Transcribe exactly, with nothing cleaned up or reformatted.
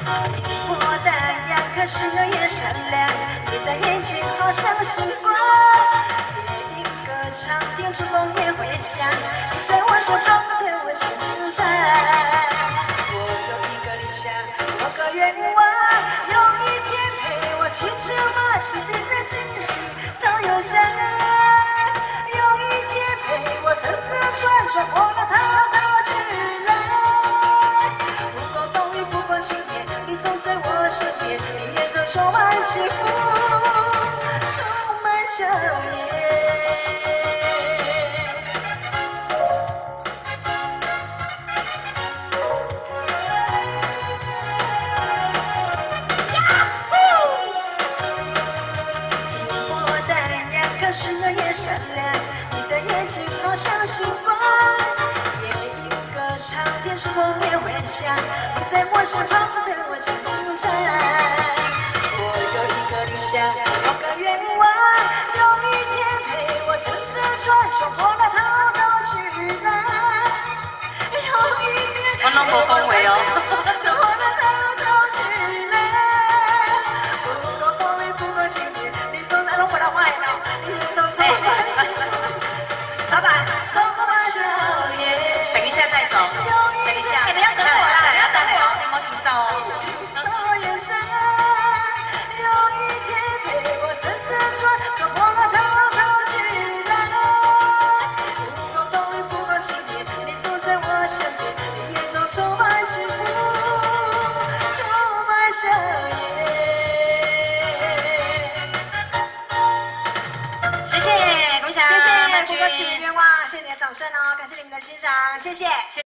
我淡雅，可是又也善良。你的眼睛好像星光，夜莺歌唱，电烛风也回响。你在我身旁对我轻轻唱。我有一个理想，有个愿望，有一天陪我骑着马，身边的亲戚早有相爱。有一天陪我乘着船，穿过了滔滔巨浪。不管风雨，不管晴天，你总在我身边，你眼中充满幸福，充满笑颜。我淡雅，可是又也善良，你的眼睛好像星光。夜莺歌唱，电烛风也回响，你在我身旁对我轻轻唱。我有一个理想，有个愿望，有一天陪我乘着船，穿过了滔滔巨浪。有一天我拢无讲话哦。 穿过了滔滔巨浪。不管风雨，不管晴天，你总在拢不让我爱到，你总充满幸福。老板，充满笑颜。 等一下再走，等一下， 你要等我啦， 你要等我， 你有没有心照哦？ 草原上，有一天陪我乘着船，穿过了滔滔巨浪。不管风雨，不管晴天，你总在我身边，你眼中充满幸福，充满笑颜。 谢谢，恭喜， 谢谢曼君歌曲愿望，谢谢你的掌声哦，感谢你们的欣赏，谢谢。